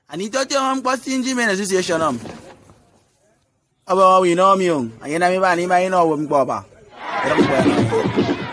Anito te am kwa stingy men association am. Aba we know me young. Ayena mi ba ni ba ino wo mpo ba.